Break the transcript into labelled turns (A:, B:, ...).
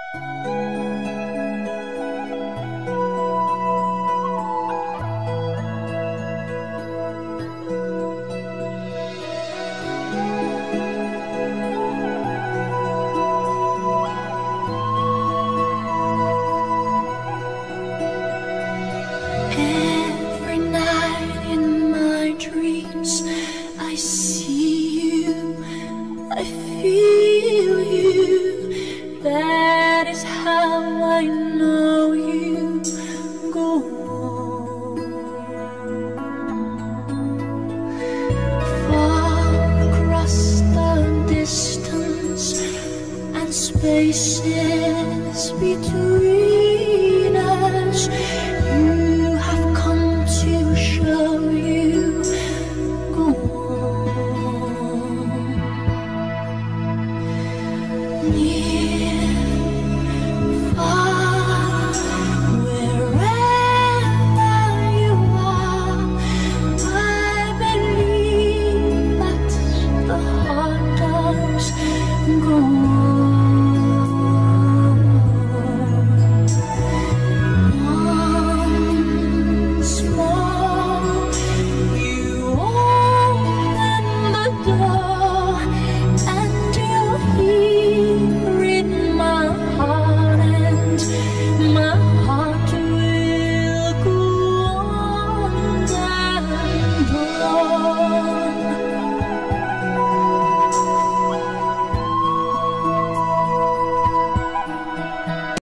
A: Every night in my dreams I see you, I feel you. That is how I know you. Go on. Far across the distance and spaces between us, you